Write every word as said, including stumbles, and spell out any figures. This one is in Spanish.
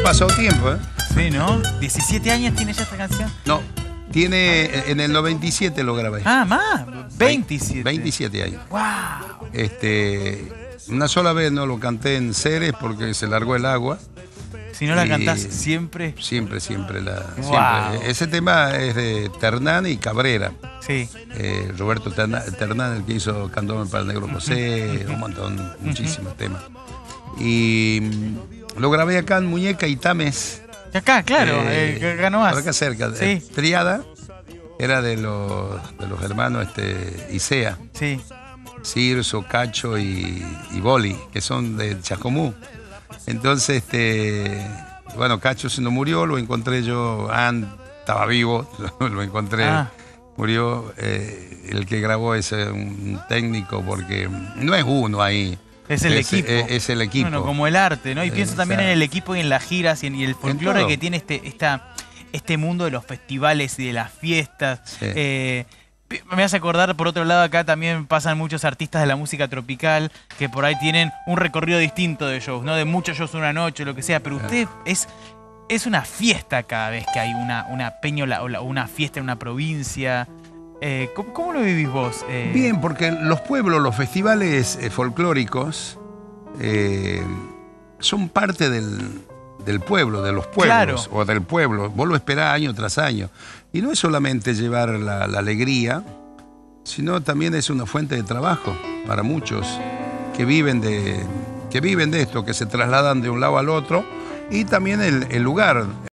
ha pasado tiempo, ¿eh? Sí, ¿no? ¿diecisiete años tiene ya esta canción? No, tiene... En el noventa y siete lo grabé. Ah, más. veintisiete. veintisiete años. ¡Wow! Este, una sola vez no lo canté en Ceres porque se largó el agua. Si no la Y cantás siempre. Siempre, siempre. La, Wow. siempre. Ese tema es de Ternán y Cabrera. Sí. Eh, Roberto Ternán, Ternán, el que hizo Candombe para el Negro José, un montón, muchísimos temas. Y mm, lo grabé acá en Muñeca y Tames. Acá, claro, eh, eh, acá nomás. Por acá cerca. Sí. Eh, Triada era de los, de los hermanos este, Isea. Sí. Cirso, Cacho y, y Boli, que son de Chascomú. Entonces, este, bueno, Cacho se nos murió, lo encontré yo, Ann estaba vivo, lo encontré, Ah. murió. Eh, el que grabó es un técnico, porque no es uno ahí. Es el es, equipo. Es, es el equipo. Bueno, como el arte, ¿no? Y pienso también en el equipo y en las giras y en y el folclore que tiene este, esta, este mundo de los festivales y de las fiestas. Sí. Eh, me hace acordar, por otro lado, acá también pasan muchos artistas de la música tropical que por ahí tienen un recorrido distinto de shows, ¿no? De muchos shows una noche, lo que sea, pero usted es, es una fiesta cada vez que hay una, una peña o la- una fiesta en una provincia. Eh, ¿cómo, cómo lo vivís vos? Eh, Bien, porque los pueblos, los festivales eh, folclóricos eh, son parte del, del pueblo, de los pueblos, Claro. o del pueblo. Vos lo esperás año tras año. Y no es solamente llevar la, la alegría, sino también es una fuente de trabajo para muchos que viven de, que viven de esto, que se trasladan de un lado al otro, y también el, el lugar.